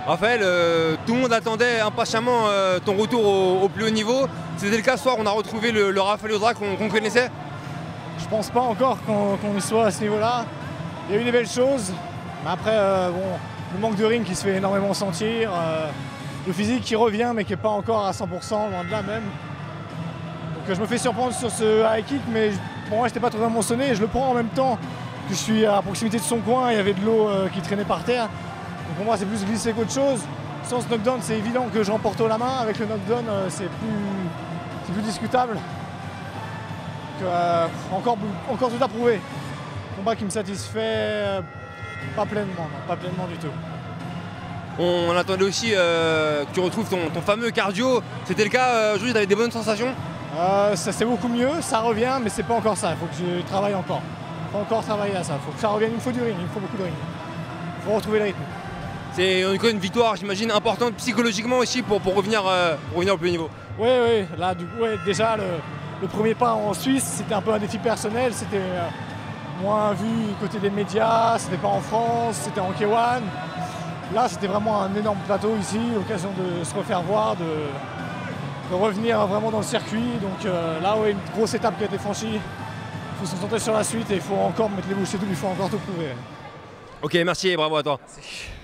Raphaël, tout le monde attendait impatiemment ton retour au plus haut niveau. C'était le cas ce soir, on a retrouvé le Raphaël Audra qu'on connaissait? Je pense pas encore qu'on y soit à ce niveau-là. Il y a eu des belles choses, mais après, bon, le manque de ring qui se fait énormément sentir, le physique qui revient mais qui n'est pas encore à 100%, loin de là même. Donc je me fais surprendre sur ce high kick, mais pour moi, je n'étais pas trop émotionné et je le prends en même temps que je suis à proximité de son coin, il y avait de l'eau qui traînait par terre. Donc pour moi, c'est plus glissé qu'autre chose. Sans ce knockdown, c'est évident que je remporte haut la main. Avec le knockdown, c'est plus discutable. Donc, encore tout à prouver. Combat qui me satisfait pas pleinement, non, pas pleinement du tout. On attendait aussi que tu retrouves ton fameux cardio. C'était le cas aujourd'hui, tu avais des bonnes sensations? Ça c'est beaucoup mieux, ça revient, mais c'est pas encore ça. Il faut que je travaille encore. Il faut encore travailler à ça. Il faut que ça revienne. Il me faut du ring, il me faut beaucoup de ring. Il faut retrouver le rythme. C'est une victoire, j'imagine, importante psychologiquement aussi pour revenir au plus haut niveau. Oui, là, déjà, le premier pas en Suisse, c'était un peu un défi personnel. C'était moins vu côté des médias, c'était pas en France, c'était en K1. Là, c'était vraiment un énorme plateau ici, l'occasion de se refaire voir, de revenir vraiment dans le circuit. Donc là, une grosse étape qui a été franchie. Il faut se concentrer sur la suite et il faut encore mettre les bouchées doubles, il faut encore tout prouver. Ok, merci et bravo à toi. Merci.